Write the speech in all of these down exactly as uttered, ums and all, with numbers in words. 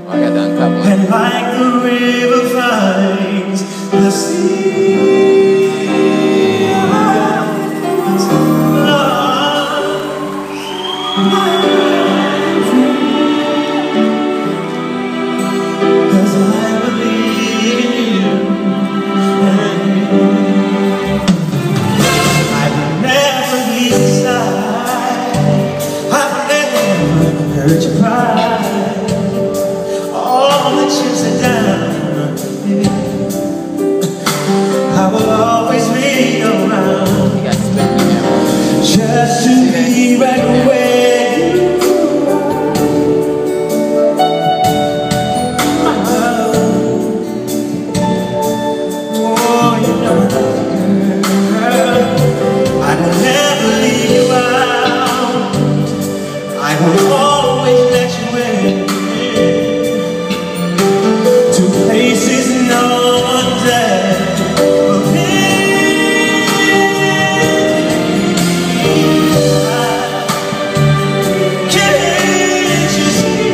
I got that on top one. And like the river finds the sea, lost my dream, 'cause I believe in you. I will never be beside, I will never hurt your pride. All the chips are down, baby. I will always be around, just to be right where you are. Oh, you know, girl, I will never leave you out. I will always let you in to places no one ever been. Can't you see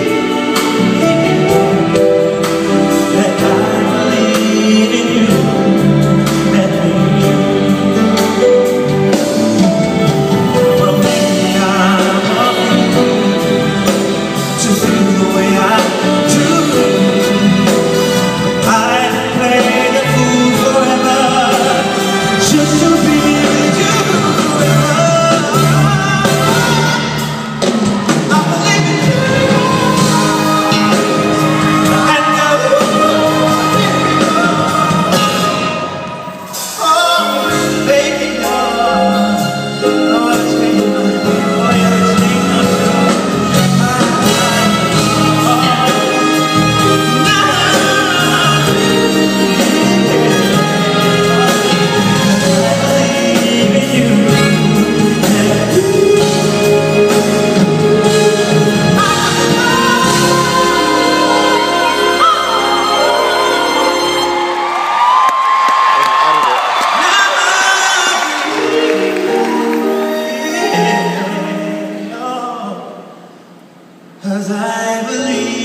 that I believe in you? Let me. Well, maybe I'm a fool to feel the way I do. Cause I believe